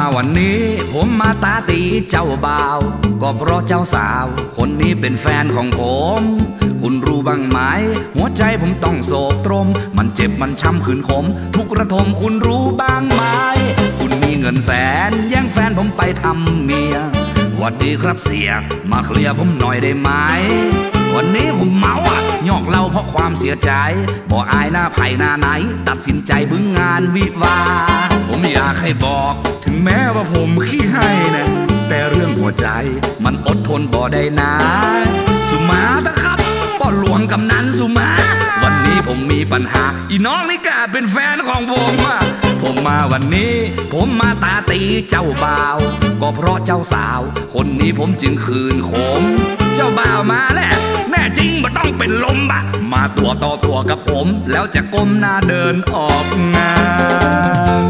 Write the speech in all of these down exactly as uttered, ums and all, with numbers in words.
วันนี้ผมมาตาตีเจ้าบ่าวก็เพราะเจ้าสาวคนนี้เป็นแฟนของผมคุณรู้บ้างไหมหัวใจผมต้องโศกตรมมันเจ็บมันช้ำขืนขมทุกระทมคุณรู้บ้างไหมคุณมีเงินแสนแย่งแฟนผมไปทำเมียหวัดดีครับเสียมาเคลียร์ผมหน่อยได้ไหมวันนี้ผมเมาอ่ะยอกเล่าเพราะความเสียใจบ่อายหน้าไผ่หน้าไหนตัดสินใจบึ้งงานวิวาผมอยากให้บอกถึงแม้ว่าผมขี้ให้นะแต่เรื่องหัวใจมันอดทนบ่ได้นะสุมาตะครับป้อหลวงกำนันสุมาวันนี้ผมมีปัญหาอีน้องนี่กาเป็นแฟนของผมอ่ะผมมาวันนี้ผมมาตาตีเจ้าบ่าวก็เพราะเจ้าสาวคนนี้ผมจึงคืนขมเจ้าบ่าวมาแล้วแน่จริงบ่ต้องเป็นลมบะมาตัวต่อตัวกับผมแล้วจะก้มหน้าเดินออกงาน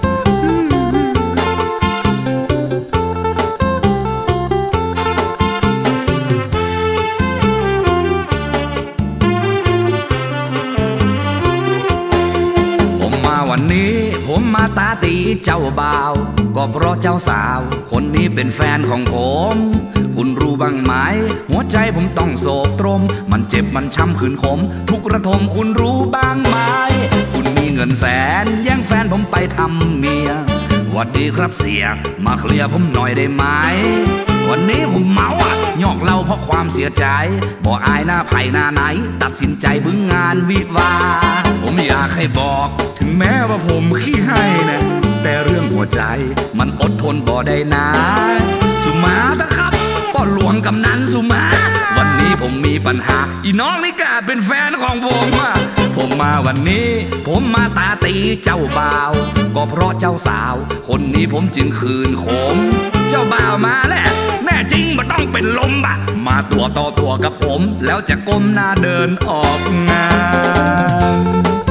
วันนี้ผมมาตาตีเจ้าบ่าวก็เพราะเจ้าสาวคนนี้เป็นแฟนของผมคุณรู้บ้างไหมหัวใจผมต้องโศกตรมมันเจ็บมันช้ำขืนขมทุกระทมคุณรู้บ้างไหมคุณมีเงินแสนแย่งแฟนผมไปทำเมียหวัดดีครับเสียมาเคลียร์ผมหน่อยได้ไหมวันนี้ผมเมาอ่ะยอกเล่าเพราะความเสียใจบ่อายหน้าไผ่หน้าไหนตัดสินใจบึ้งงานวิวาผมอยากให้บอกถึงแม้ว่าผมขี้ให้นะแต่เรื่องหัวใจมันอดทนบ่ได้นะสุมาตะครับป้อหลวงกำนันสุมาวันนี้ผมมีปัญหาอีน้องนี่กาเป็นแฟนของผมอ่ะผมมาวันนี้ผมมาตาตีเจ้าบ่าวก็เพราะเจ้าสาวคนนี้ผมจึงคืนขมเจ้าบ่าวมาแล้วแน่จริงบ่ต้องเป็นลมบะมาตัวต่อตัวกับผมแล้วจะก้มหน้าเดินออกงาน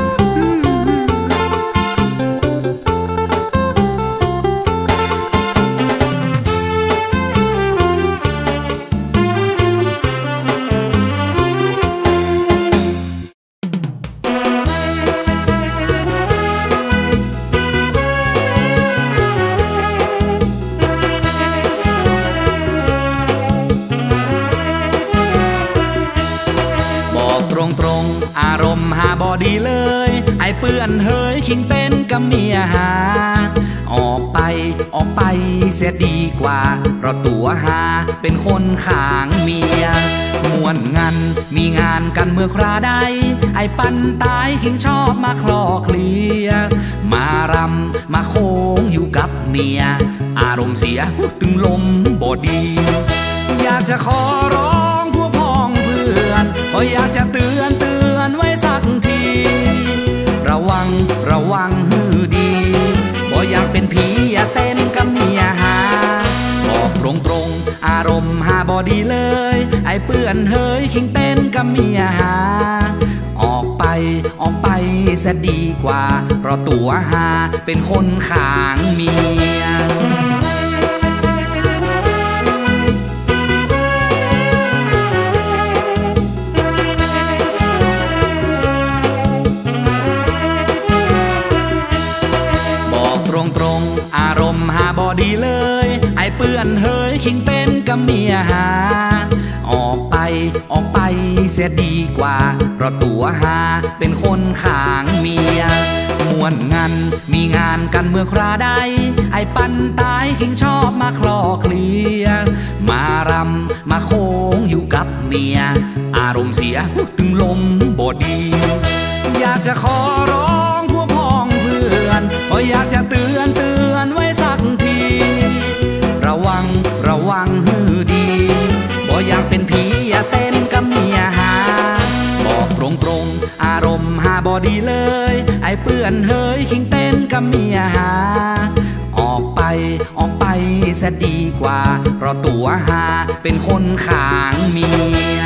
ตรงๆอารมณ์หาบอดีเลยไอ้เปื้อนเฮยคิงเต้นกับเมียหาออกไปออกไปเสียดีกว่าเพราะตัวหาเป็นคนข้างเมียม่วนงานมีงานกันเมื่อคราใดไอ้ปันตายคิงชอบมาคลอเคลียมารำมาโค้งอยู่กับเมียอารมณ์เสียตึงลมบอดีอยากจะขอร้องพวกพ้องเพื่อนก็อยากจะเตือนเตือนไว้สักทีระวังระวังฮือดีบ่อยากเป็นผีอย่าเต้นกับเมียหาบอกตรงตรงอารมณ์หาบอดีเลยไอ้เปื้อนเฮยคิงเต้นกับเมียหาออกไปออกไปเสียดีกว่าเพราะตัวหาเป็นคนข้างเมียตรงๆอารมณ์หาบอดีเลยไอ้เปื้อนเฮยคิงเต้นกับเมียหาออกไปออกไปเสียดีกว่าเพราะตัวหาเป็นคนข้างเมียม่วนงานมีงานกันเมื่อคราใดไอ้ปันตายคิงชอบมาคลอเคลียมารำมาโค้งอยู่กับเมียอารมณ์เสียตึงลมบอดีอยากจะขอร้องพวกพ้องเพื่อนก็อยากจะเตือนเตือนไว้สักทีระวังระวังฮือดีบ่อยากเป็นผีอย่าเต้นกับเมียหาบอกตรงตรงอารมณ์หาบอดีเลยไอ้เปื้อนเฮยคิงเต้นกับเมียหาออกไปออกไปเสียดีกว่าเพราะตัวหาเป็นคนข้างเมีย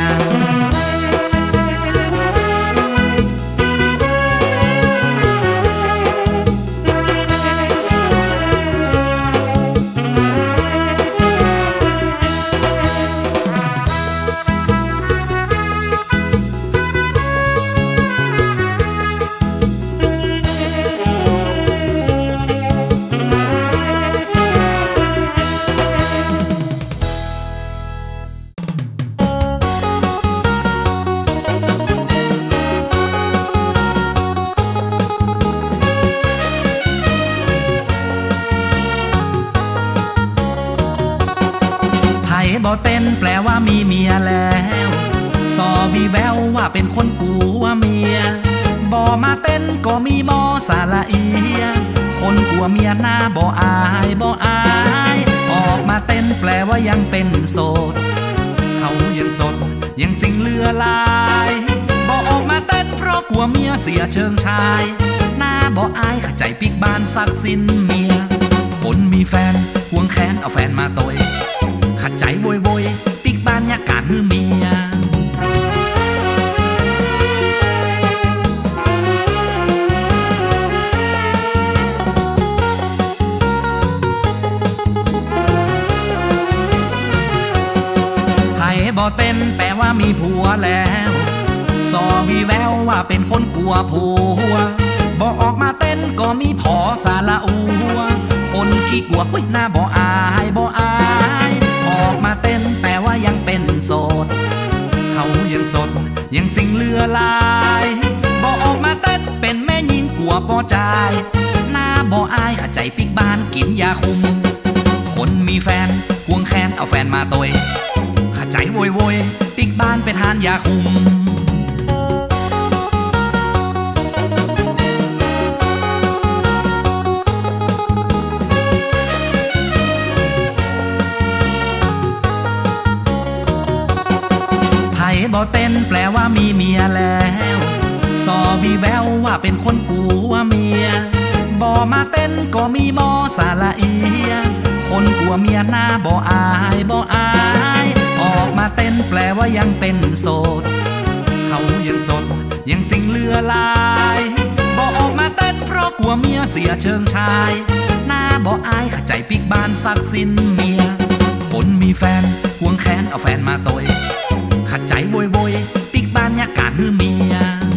เต้นแปลว่ามีเมียแล้วซอวีแววว่าเป็นคนกลัวเมียบอมาเต้นก็มีมอสาละเอียคนกลัวเมียหน้าบออายบออายออกมาเต้นแปลว่ายังเป็นโสดเขายังสดยังสิ่งเลือลายบอออกมาเต้นเพราะกลัวเมียเสียเชิงชายหน้าบออายขใจปิกบ้านซักสินเมียคนมีแฟนห่วงแค้นเอาแฟนมาตัวขัดใจโวยโวยปิกบ้านยากการฮือเมียบอเต้นแปลว่ามีผัวแล้วซอวีแววว่าเป็นคนกลัวผัวบอออกมาเต้นก็มีพอสาละอัวคนขี้กลัวหุ้ยหน้าบออายบออายออกมาเต้นแปลว่ายังเป็นโสดเขายังสดยังสิ่งเลือลายบอออกมาเต้นเป็นแม่ยิงกลัวปอจายหน้าบออายขใจปิกบ้านกินยาคุมคนมีแฟนห่วงแค้นเอาแฟนมาตัวใจโวยโวยปิกบ้านไปทานยาคุมไผ่บอเต้นแปลว่ามีเมียแล้วซอวีแววว่าเป็นคนกลัวเมียบอมาเต้นก็มีมอสาละเอียคนกลัวเมียหน้าบออายบออายออกมาเต้นแปลว่ายังเป็นโสดเขายังสดยังสิ่งเลือลายบอออกมาเต้นเพราะกลัวเมียเสียเชิงชายหน้าบออายขใจปิกบ้านซักสินเมียคนมีแฟนห่วงแค้นเอาแฟนมาตัวขัดใจโวยโวยปิกบ้านยากการฮือเมีย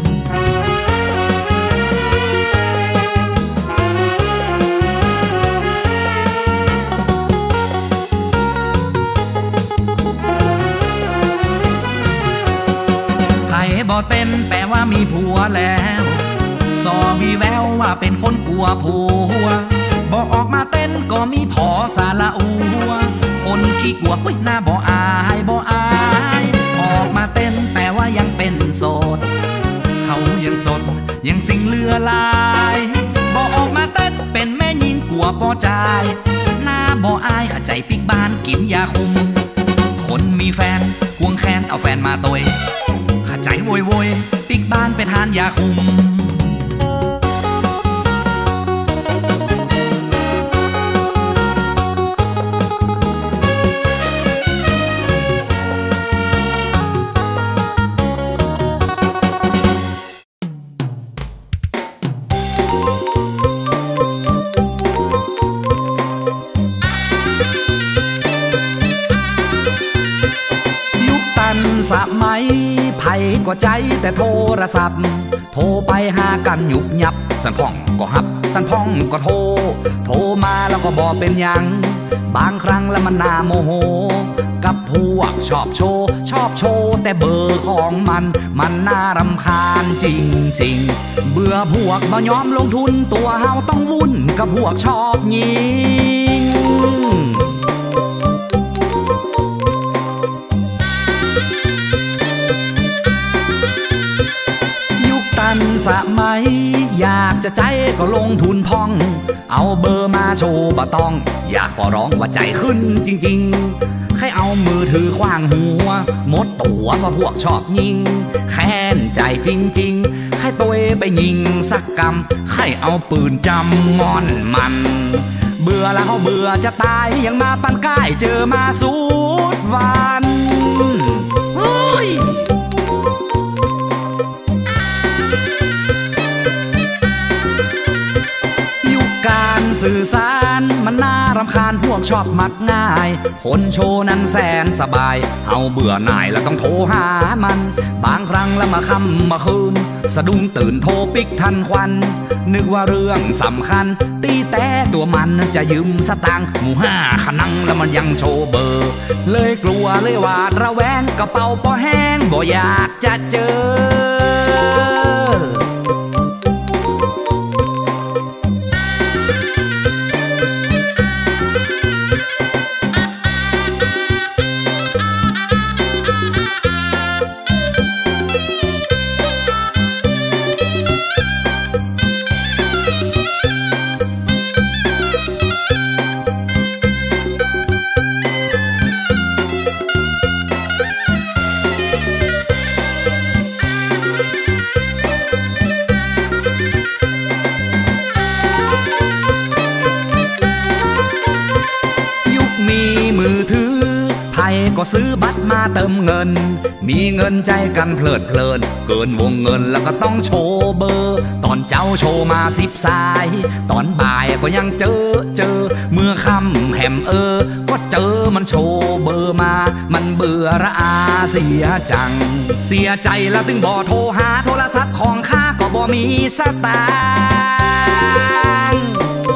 บอเต้นแปลว่ามีผัวแล้วซอวีแววว่าเป็นคนกลัวผัวบอออกมาเต้นก็มีพอสาละอัวคนขี้กลัวหุ้ยหน้าบออายบออายออกมาเต้นแปลว่ายังเป็นโสดเขายังสดยังสิ่งเลือลายบอออกมาเต้นเป็นแม่ยิงกลัวปอจายหน้าบออายขใจปิกบ้านกินยาคุมคนมีแฟนห่วงแค้นเอาแฟนมาตัวใจโวยโวยปิกบ้านไปทานยาคุมยุคตันสมัยไผ่ก็ใจแต่โทรศัพท์โทรไปหากันหยุบยับสันพ่องก็หับสันพ่องก็โทรโทรมาแล้วก็บอกเป็นยังบางครั้งแล้วมันน่าโมโหกับพวกชอบโชว์ชอบโชว์แต่เบอร์ของมันมันน่ารำคาญจริงๆเบื่อพวกบ่ยอมลงทุนตัวเฮาต้องวุ่นกับพวกชอบยิงสมัยอยากจะใจก็ลงทุนพองเอาเบอร์มาโชว์บ่ต้องอยากขอร้องว่าใจขึ้นจริงๆให้เอามือถือขว้างหัวหมดตัวเพราะพวกชอบยิงแค้นใจจริงๆให้ตัวไปยิงสักกำให้เอาปืนจำงอนมันเบื่อแล้วเบื่อจะตายยังมาปันก้ายเจอมาสุดวันเฮ้ยการสื่อสารมันน่ารำคาญพวกชอบมักง่ายคนโชว์นั้นแสนสบายเอาเบื่อหน่ายแล้วต้องโทรหามันบางครั้งแล้วมาค่ำมาคืนสะดุ้งตื่นโทรปิกทันควันนึกว่าเรื่องสำคัญตีแต่ตัวมันจะยืมสตางค์หมู่ห้าขนังแล้วมันยังโชว์เบอร์เลยกลัวเลยว่าระแวงกระเป๋าพอแห้งบ่อยากจะเจอก็ซื้อบัตรมาเติมเงินมีเงินใจกันเพลิดเพลินเกินวงเงินแล้วก็ต้องโชว์เบอร์ตอนเจ้าโชว์มาสิบสายตอนบ่ายก็ยังเจอเจอเมื่อค่ำแหมเออก็เจอมันโชว์เบอร์มามันเบื่อระอาเสียจังเสียใจแล้วถึงบ่โทรหาโทรศัพท์ของข้าก็บ่มีสตางค์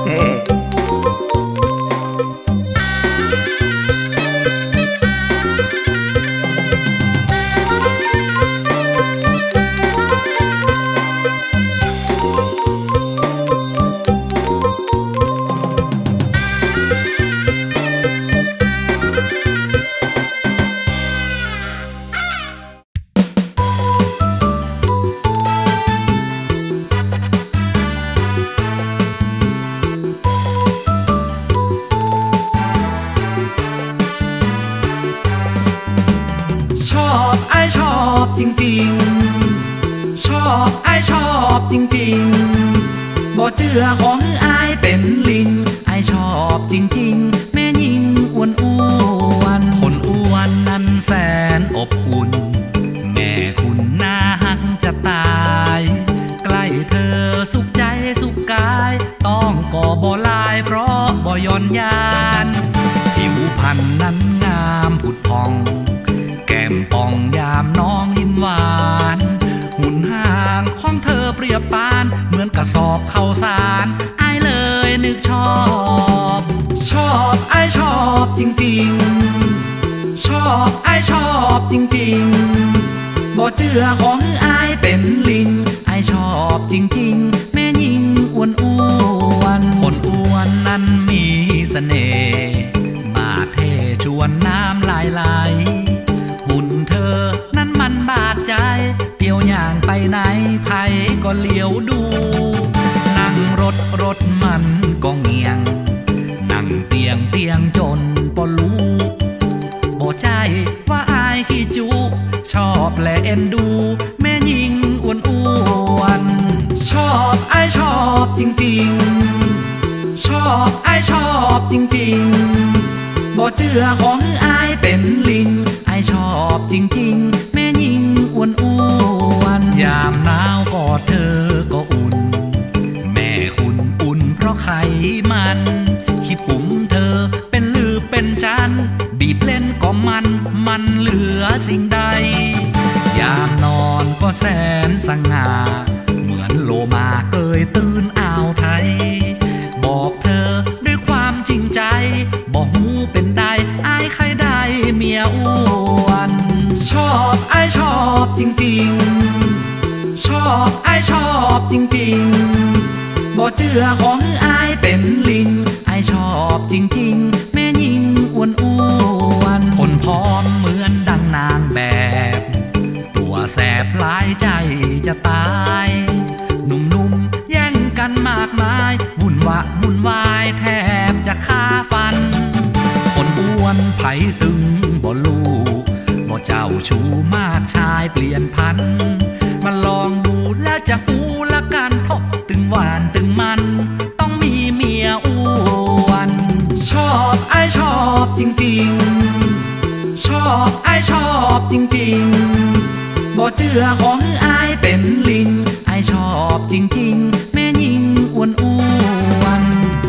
ชอบจริงๆชอบไอชอบจริงๆบ่เจือของไอเป็นลิงไอชอบจริงๆแม่ยิงอ้วนอ้วนคนอ้วนนั้นแสนอบอุ่นแม่คุณน่าหักจะตายใกล้เธอสุขใจสุขกายต้องก่อบ่ลายเพราะบ่ย้อนยานผิวพรรณนั้นงามผุดพองแก้มป่องยามน้องยิ้มหวานหุ่นห่างของเธอเปรียบปานเหมือนกระสอบข้าวสารไอเลยนึกชอบชอบไอชอบจริงๆชอบไอชอบจริงๆบ่เจือของไอเป็นลิงไอชอบจริงๆแม่ยิงอ้วนอ้วนคนอ้วนนั้นมีเสน่ห์มาเทชวนน้ำลายไหลหุ่นเธอนั้นมันบาดใจเที่ยวอย่างไปไหนไผก็เลี้ยวดูนั่งรถรถมันก็เงียงนั่งเตียงเตียงจนปอรู้บ่ใจว่าอายขี้จุชอบและเอ็นดูแม่ยิงอ้วนอ้วนชอบไอชอบจริงๆชอบไอชอบจริงๆบ่เจือของอายเป็นลิงไอชอบจริงๆแม่ยิงอ้วนอ้วนยามหนาวกอดเธอก็อุ่นแม่คุณอุ่นเพราะไขมันขี้ปุ๋มเธอเป็นลือเป็นจันบีบเล่นก็มันมันเหลือสิ่งใดยามนอนก็แสนสง่าเหมือนโลมาเกยตื่นอ่าวไทยบอกเธอด้วยความจริงใจบอกหูเป็นได้อายใครได้เมียอ้วนชอบไอชอบจริงๆชอบไอชอบจริงๆบ่เจือของอายเป็นลิงไอชอบจริงๆแม่ยิงอ้วนอ้วนคนพร้อมเหมือนดังนางแบบตัวแสบหลายใจจะตายหนุ่มๆแย่งกันมากมายวุ่นวะวุ่นวายแทบจะฆ่าฟันคนอ้วนไผตึงบ่ลูกบ่เจ้าชู้มากชายเปลี่ยนพันมาลองดูแล้วจะหูละกันทบตึงหวานตึงมันต้องมีเมียอ้วนชอบไอชอบจริงๆชอบไอชอบจริงๆบ่เจือของอายเป็นลิงไอชอบจริงๆแม่ยิงอ้วนอ้วน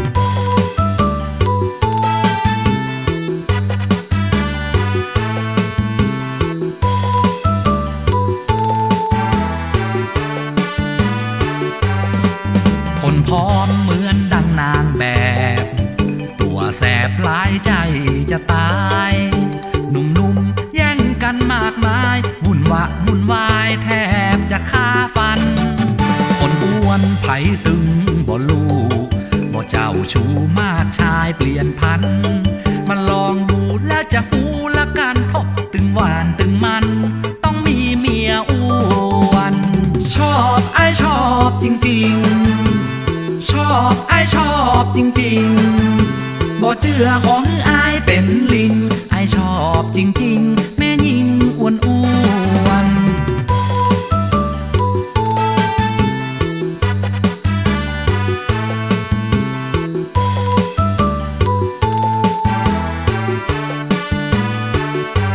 คนพร้อมเหมือนดังนางแบบตัวแสบหลายใจจะตายหนุ่มๆแย่งกันมากมายวุ่นวะวุ่นวายแทบจะฆ่าฟันคนอ้วนไผตึงบ่ลูกบ่เจ้าชู้มากชายเปลี่ยนพันมาลองดูแล้วจะหูละกันทบตึงหวานตึงมันต้องมีเมียอ้วนชอบไอชอบจริงๆชอบไอชอบจริงๆบ่เจือของอายเป็นลิงไอชอบจริงๆแม่ยิงอ้วนอ้วนค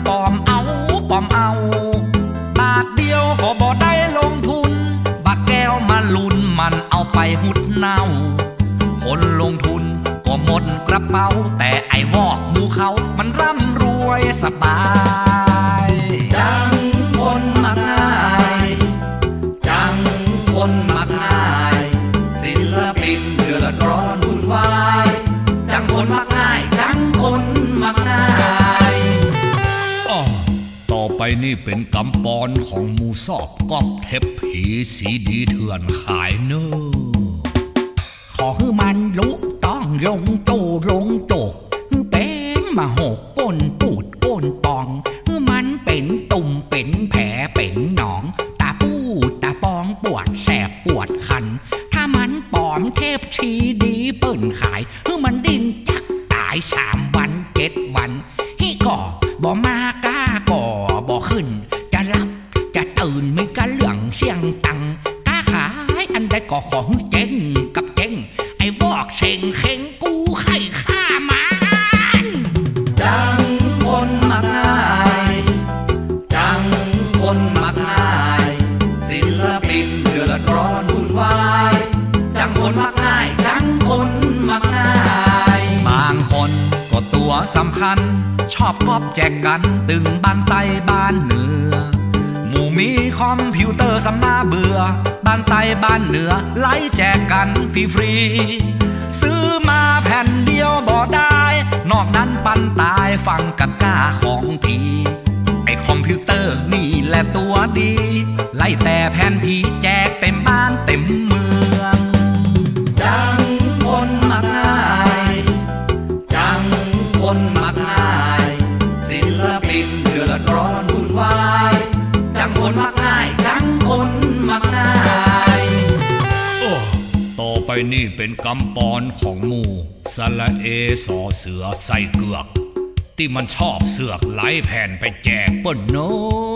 ปลอมเอาปลอมเอาบาทเดียวก็บ่ได้ลงทุนบาทแก้วมาลุนมันเอาไปหุดเน่าคนลงทุนก็หมดกระเป๋าแต่ไอ้วอกหมูเขามันร่ำรวยสบายจังคนมักง่ายจังคนมักง่ายศิลปินเดือดร้อนวุ่นวายจังคนมักง่ายจังคนมักง่ายอ๋อต่อไปนี่เป็นกำปอนของหมูสอบก๊อปเทปผีสีดีเถื่อนขายเนอขอให้มันลุต้องลงโตลงโตกเป็นมาหกก้นปูดก้นปองมันเป็นตุ่มเป็นแผลเป็นหนองตาปูดตาปองปวดแสบปวดคันถ้ามันปลอมเทปชีดีเปิ้นขายมันดิ้นจักตายสามวันเจ็ดวันฮิก่อบ่มากล้าก่อบ่ขึ้นจะรับจะตื่นไม่กะเหลืองเสียงตังกล้าขายอันใดก็ขอเจ๊งกับเจ๊งไอ้วอกเซ็งเข่งกูไข่ข้ามันจังคนมักง่ายจังคนมักง่ายศิลปินเดือดร้อนวุ่นวายจังคนมักง่ายจังคนมักง่ายบางคนก็ตัวสำคัญชอบก๊อปแจกกันตึงบ้านไตบ้านเหนือหมู่มีคอมพิวเตอร์สำนาเบื่อบ้านไตบ้านเหนือไล่แจกกันฟรีฟรีซื้อมาแผ่นเดียวบ่ได้นอกนั้นปันตายฟังกันก้าของผีไอคอมพิวเตอร์นี่แหละตัวดีไล่แต่แผ่นผีแจกเต็มบ้านเต็มเมืองจังคนมักง่ายจังคนมักง่ายศิลปินเดือดร้อนวุ่นวายจังคนมักง่ายจังคนมักง่ายโอ้ต่อไปนี่เป็นกำปอนของหมู่สละเอสอเสือใส่เกือกที่มันชอบเสือกไหลแผ่นไปแจกเปิ้นโน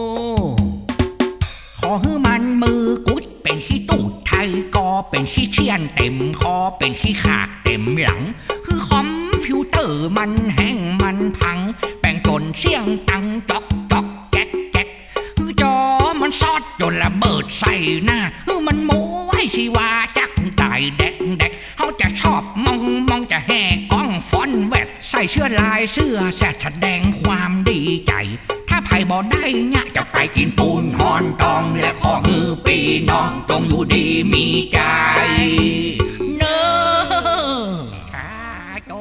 ขอให้มันมือกุดเป็นขี้ตูดไทยก็เป็นขี้เชียนเต็มคอเป็นขี้ขากเต็มหลังคือคอมพิวเตอร์มันแห้งมันพังแป้งจนเสียงตังจอกจอกแจ๊กแจ๊กคือจอมันซอดจนระเบิดใส่หน้าคือมันโม้ให้ชีวาจักตายแดกแดกเขาจะชอบมองมองจะแห่กล้องฟอนแวดใส่เสื้อลายเสื้อแสดแสดงความดีใจถ้าไผ่บ่ได้เนี่ยจะไปกินปูนหอนตองและขอฮือปีน้องจงอยู่ดีมีใจเนอชาโต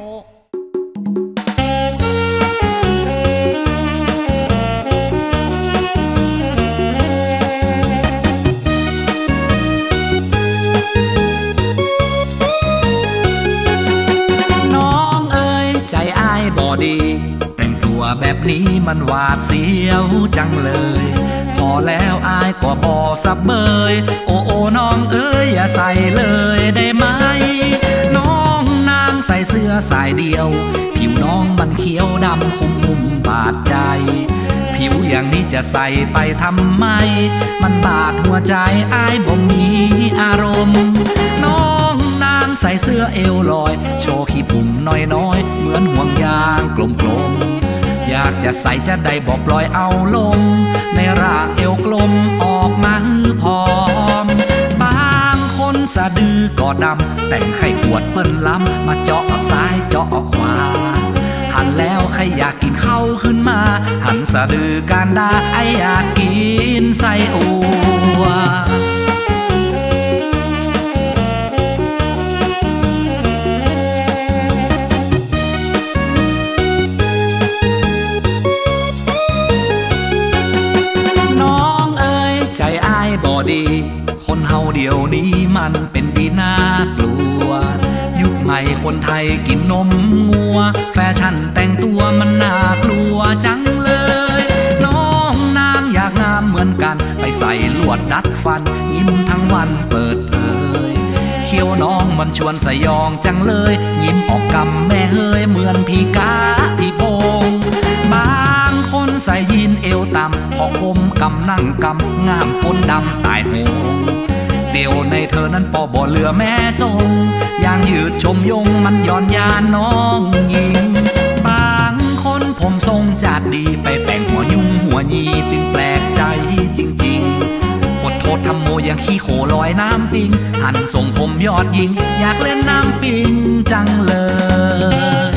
น้องเอ๋ยใจอ้ายบ่ดีแบบนี้มันหวาดเสียวจังเลยพอแล้วอายก็บอสับเบยโอ้โอ้น้องเอ้ยอย่าใส่เลยได้ไหมน้องนางใส่เสื้อสายเดียวผิวน้องมันเขียวดำคุมมุมบาดใจผิวอย่างนี้จะใส่ไปทำไมมันบาดหัวใจอายบ่มีอารมณ์น้องนางใส่เสื้อเอวลอยโชว์ขี้ปุ่มน้อยๆเหมือนห่วงยางกลมๆอยากจะใส่จะได้บอกปล่อยเอาลงในร่างเอวกลมออกมาฮือพร้อมบางคนสะดือก็ดำแต่งไข่ขวดเปิ้นล้ำมาเจาะออกซ้ายเจาะออกขวาหันแล้วใครอยากกินข้าวขึ้นมาหันสะดือการดาไออยากกินไส้อัวบ่ดีคนเฮาเดียวนี้มันเป็นดีน่ากลัวยุคใหม่คนไทยกินนมงัวแฟชั่นแต่งตัวมันน่ากลัวจังเลยน้องนางอยากงามเหมือนกันไปใส่ลวดดัดฟันยิ้มทั้งวันเปิดเผยเขี้ยวน้องมันชวนสยองจังเลยยิ้มออกกำแม่เฮยเหมือนพี่กาพี่โป่งบางคนใส่ยีนเอวต่ำพอคมกำนั่งกำงามคนดำตายโหงเดี๋ยวในเธอนั้นปอบ่เหลือแม่ทรงยางยืดชมยงมันย้อนยานน้องหญิงบางคนผมทรงจัดดีไปแต่งหัวยงขี้โคลอยน้ำปิงหันทรงผมยอดยิงอยากเล่นน้ำปิงจังเลย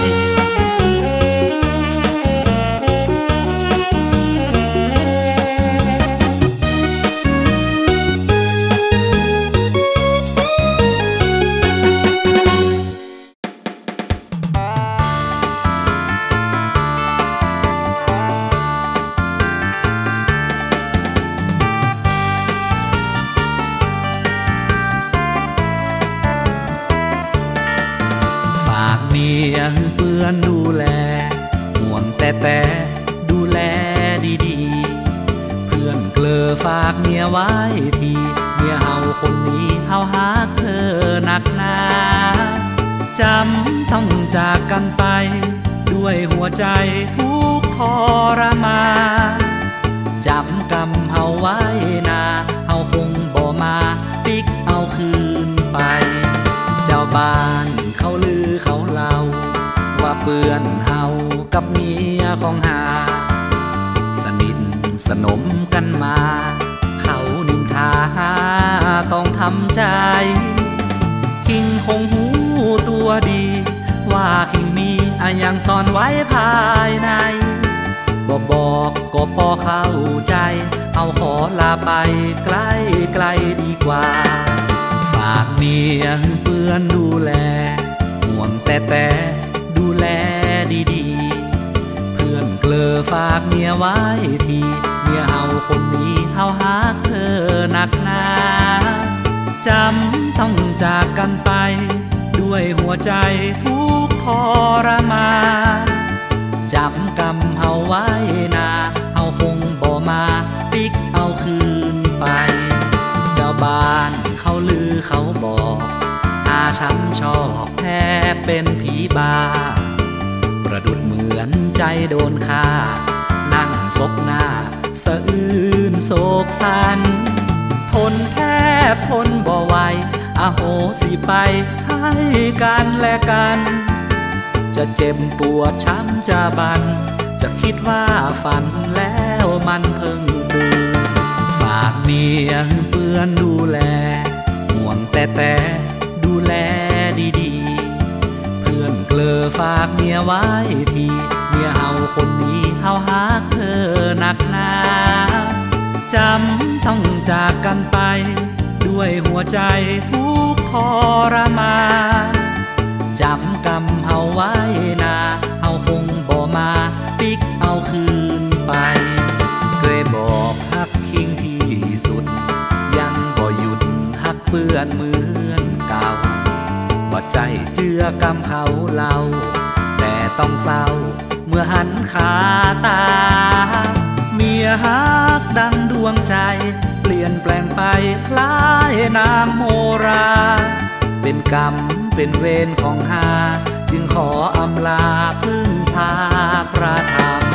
เพื่อนดูแลห่วงแต่แต่ดูแลดีๆเพื่อนเกลอฝากเมียไว้ทีเมียเฮาคนนี้เฮาฮักเธอหนักหนาจำต้องจากกันไปด้วยหัวใจทุกทรมานจำกำเฮาไว้นาเฮาคงบ่มาปิกเอาคืนไปเจ้าบ้านเขาลือเขาเล่าว่าเปื้อนเฮากับเมียของหาสนิทสนมกันมาเขานินทาต้องทำใจคิงคงหูตัวดีว่าคิงมีอะยังซ่อนไว้ภายในบ่บอกก็พอเข้าใจเอาขอลาไปไกลไกลดีกว่าฝากเมียเปื้อนดูแลห่วงแต่แต่ดูแลดีๆเพื่อนเกลอฝากเมียไว้ทีเมียเฮาคนนี้เฮาฮักเธอหนักหนาจำต้องจากกันไปด้วยหัวใจทุกทรมานจำกำเฮาไว้นาเฮาคงบ่มาปิกเอาคืนไปเจ้าบ้านเขาลือเขาบอกอาช้ำชอกแทบเป็นผีบาประดุดเหมือนใจโดนฆ่านั่งซบหน้าสะอื้นโศกสันทนแทบทนบ่ไหวอโหสิไปให้กันและกันจะเจ็บปวดช้ำจะบันจะคิดว่าฝันแล้วมันเพิ่งตื่นฝากเมียเปื้อนดูแลห่วงแต่แต่ดูแลดีๆเพื่อนเกลอฝากเมียไว้ทีเมียเฮาคนนี้เฮาฮักเธอหนักหนาจำต้องจากกันไปด้วยหัวใจทุกทรมานจำกำเฮาไว้นาเฮาคงบ่มาปิกเอาคืนไปเคยบอกฮักคิงที่สุดยังบ่หยุดฮักเปื้อนเหมือนเก่าบ่ใจเจือกำเขาเล่าแต่ต้องเศร้าเมื่อหันขาตาเมียฮักดังดวงใจเปลี่ยนแปลงไปคล้ายนางโมราเป็นกรรมเป็นเวรของหาจึงขออำลาพึ่งพาพระธรรม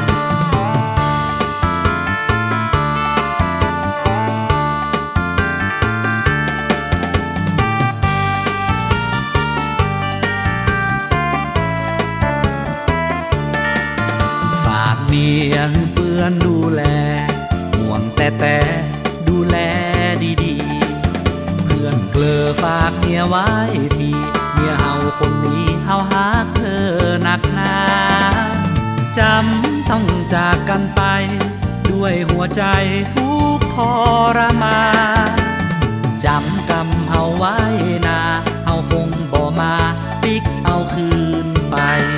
ฝากเมียเปื้อนดูแลห่วงแต่แต่ดูแลดีๆเพื่อนเกลอฝากเมียไว้ทีเมียเฮาคนนี้เฮาฮักเธอหนักหนาจำต้องจากกันไปด้วยหัวใจทุกทรมานจำกำเฮาไว้นาเฮาคงบ่มาปิกเอาคืนไป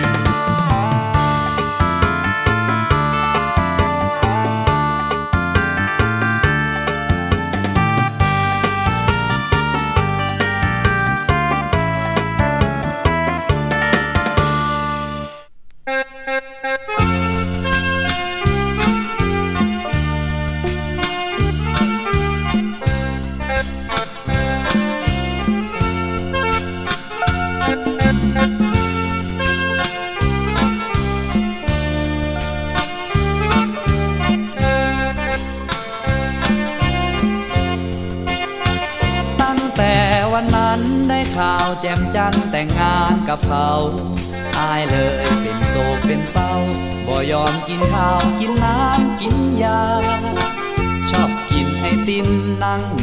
ข่าวแจ่มจันแต่งงานกับเขาอายเลยเป็นโศกเป็นเศร้าบ่ยอมกินข้าวกินน้ำกินยาชอบกินไอติมนั่งดู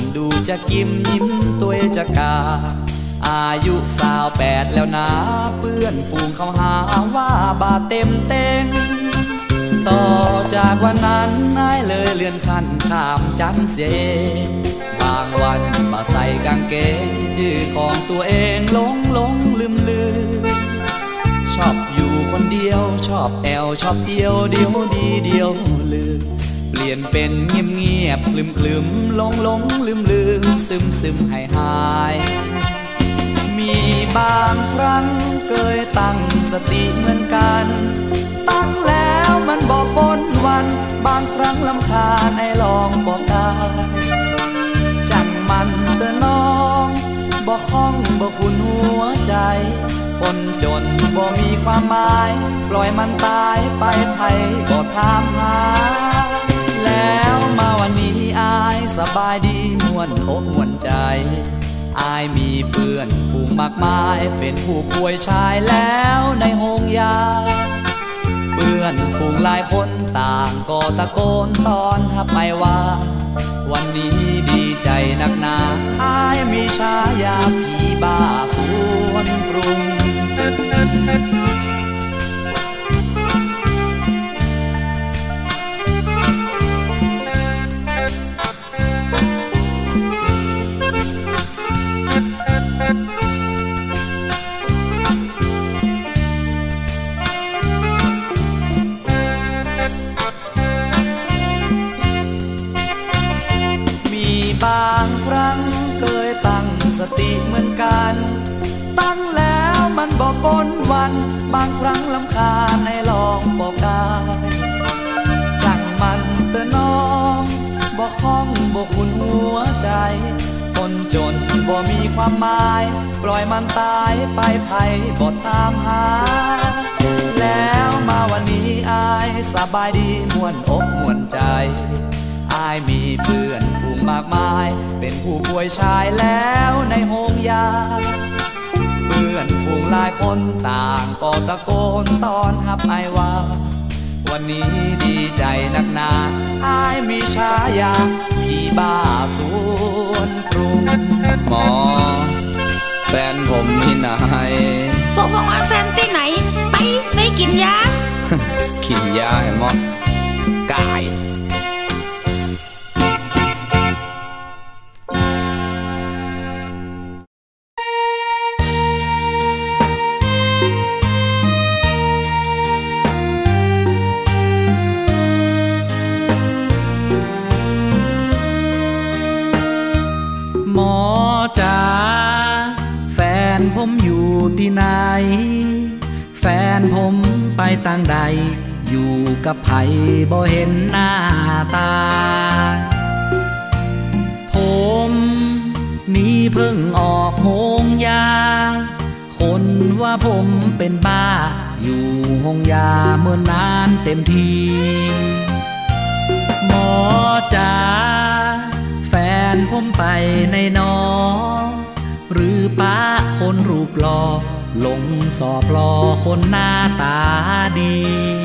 จะกิมยิ้มตัวจะกาอายุสาวแปดแล้วนะเพื่อนฝูงเขาหาว่าบาเต็มเต็งต่อจากวันนั้นนายเลยเลื่อนขั้นข้ามจันเสียบางวันมาใส่กางเกงชื่อของตัวเองหลงหลงลืมลืมชอบอยู่คนเดียวชอบแอวชอบเดียวเดียวดีเดียวลืมเปลี่ยนเป็นเงียบเงียบคลึมคลึมหลงหลงลืมลืมซึมซึมหายหายมีบางครั้งเคยตั้งสติเหมือนกันตั้งแล้วมันบอกบนวันบางครั้งลำคาญไอ้ลองบอกได้จังมันเตือนน้องบอกคล้องบอกคุณหัวใจคนจนบ่มีความหมายปล่อยมันตายไปไผบ่ถามหาแล้วมาวันนี้อายสบายดีม่วนอกม่วนใจอายมีเพื่อนฝูงมากมายเป็นผู้ป่วยชายแล้วในโรงยาเพื่อนฝูงหลายคนต่างก็ตะโกนตอนทับไปว่าวันนี้ดีใจนักหนาอายมีฉายาผีบ้าสวนกรุงบางครั้งเคยตั้งสติเหมือนกันตั้งแล้วมันบอกบนวันบางครั้งลำคาญในลองบอกได้จังมันเตือนน้องบอกคล้องบอกคุณหัวใจคนจนบ่มีความหมายปล่อยมันตายไปไผบ่ถามหาแล้วมาวันนี้อายสบายดีม่วนอกม่วนใจอายมีเพื่อนฝูงมากมายเป็นผู้ป่วยชายแล้วในโรงยาเพื่อนฝูงหลายคนต่างก็ตะโกนตอนฮับอายว่าวันนี้ดีใจนักหนาอายมีฉายาพี่บ้าสวนกรุงหมอแฟนผมที่ไหนโฟกของอันแฟนที่ไหนไปไปกินยากินยาให้หมอกายหมอจ๋าแฟนผมอยู่ที่ไหนแฟนผมไปต่างใดอยู่กับไผบ่เห็นหน้าตาผมนี่เพิ่งออกโรงยาคนว่าผมเป็นบ้าอยู่โรงยาเมื่อนานเต็มทีหมอจ๋าแฟนผมไปในนอหรือป้าคนรูปหล่อลงสอบรอคนหน้าตาดี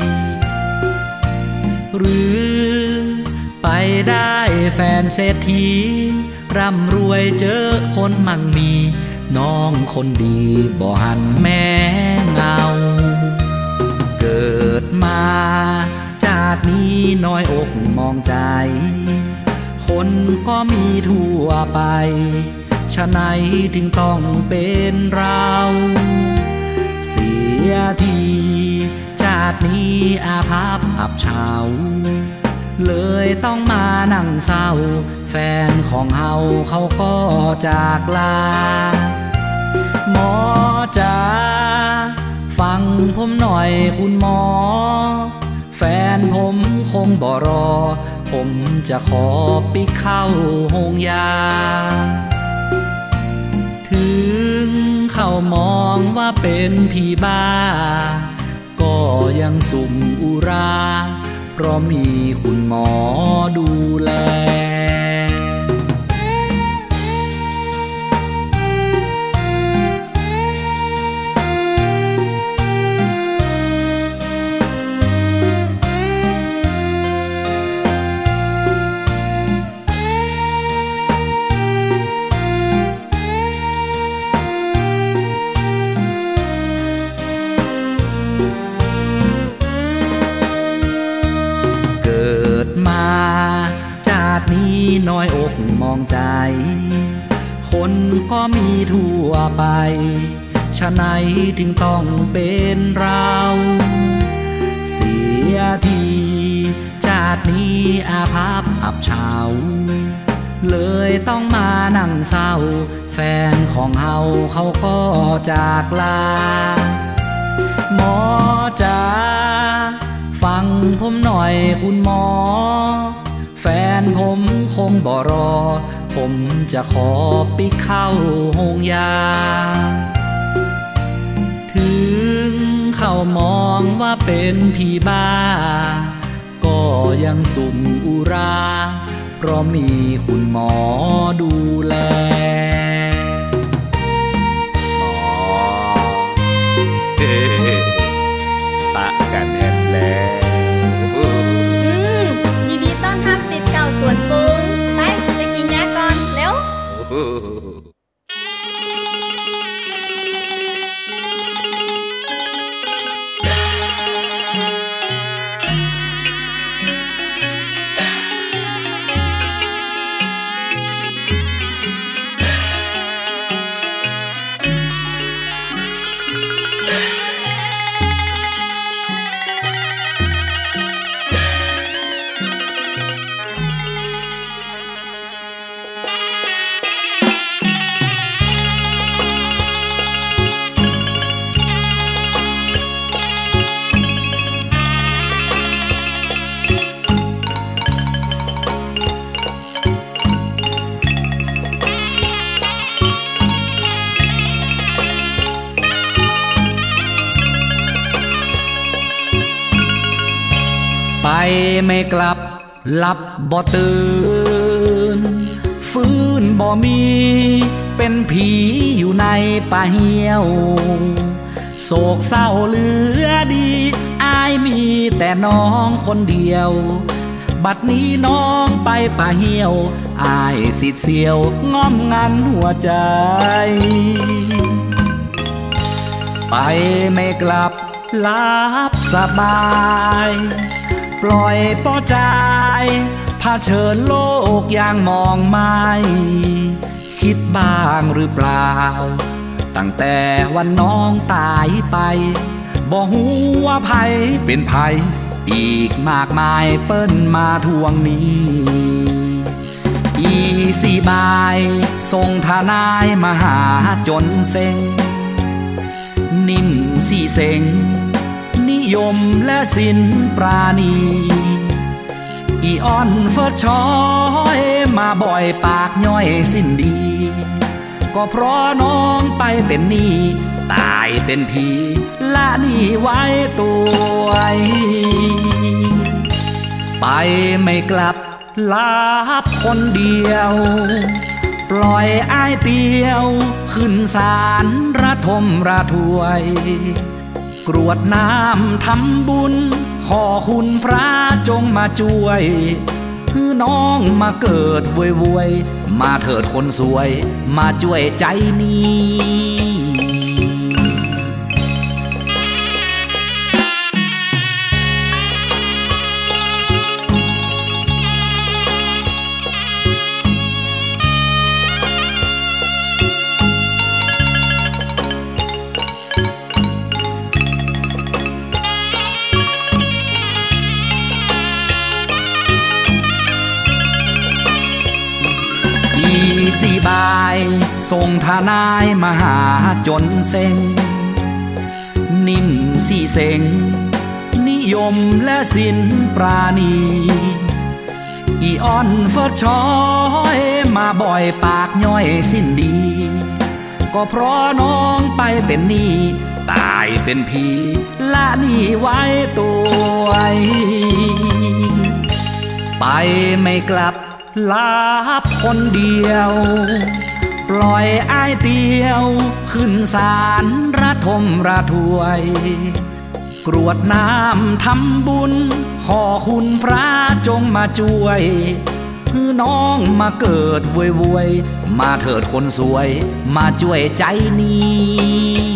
หรือไปได้แฟนเศรษฐีร่ำรวยเจอคนมั่งมีน้องคนดีบ่หันแม่เงาเกิดมาชาตินี้น้อยอกมองใจคนก็มีทั่วไปฉะไหนถึงต้องเป็นเราเสียทีชาตินี้อาภัพอับเฉาเลยต้องมานั่งเศร้าแฟนของเฮาเขาก็จากลาหมอจ๋าฟังผมหน่อยคุณหมอแฟนผมคงบ่รอผมจะขอปิกเข้าโรงยาถึงเขามองว่าเป็นผีบ้าก็ยังสุ่มอุราเพราะมีคุณหมอดูแลหก็มีทั่วไปฉะไหนถึงต้องเป็นเราเสียทีชาตินี้อาภัพอับเฉาเลยต้องมานั่งเศร้าแฟนของเฮาเขาก็จากลาหมอจ๋าฟังผมหน่อยคุณหมอแฟนผมคงบ่รอผมจะขอปิกเข้าโรงยาถึงเขามองว่าเป็นผีบ้าก็ยังสุ่มอุราเพราะมีคุณหมอดูแลปะกันแทนแล้วอืมยินดีต้อนรับศิษย์เก่าสวนปูนไปไปกินยาก่อนเร็วไปไม่กลับหลับบ่ตื่นฟื้นบ่มีเป็นผีอยู่ในป่าเหี่ยวโศกเศร้าเหลือดีอายมีแต่น้องคนเดียวบัดนี้น้องไปป่าเหี่ยวอายสิเสียวง้อมงันหัวใจไปไม่กลับหลับสบายปล่อยป้อใจพาเชิญโลกอย่างมองไม่คิดบ้างหรือเปล่าตั้งแต่วันน้องตายไปบ่ฮู้ว่าไผเป็นไผอีกมากมายเปิ้นมาทวงนี้อีสี่บายส่งทนายมาหาจนเซ็งนิ่มสี่เซ็งนิยมและสินปราณีอีออนเฟิร์ชอยมาบ่อยปากย่อยสิ้นดีก็เพราะน้องไปเป็นหนี้ตายเป็นผีละหนี้ไว้ตัวไปไม่กลับลับคนเดียวปล่อยอ้ายเตียวขึ้นศาลระทมระทวยกรวดน้ำทำบุญขอคุณพระจงมาช่วยคือน้องมาเกิดวยวยมาเถิดคนสวยมาช่วยใจนี้สี่บายส่งทนายมาหาจนเซ็งนิ่มสี่เซ็งนิยมและสินปราณีอีออนเฟิร์ชอยมาบ่อยปากย่อยสิ้นดีก็เพราะน้องไปเป็นหนี้ตายเป็นผีละหนี้ไว้ตัวไปไม่กลับลับคนเดียวปล่อยอ้ายเตียวขึ้นศาลระทมระทวยกรวดน้ำทำบุญขอคุณพระจงมาช่วยคือน้องมาเกิดวยวยมาเถิดคนสวยมาช่วยใจนี้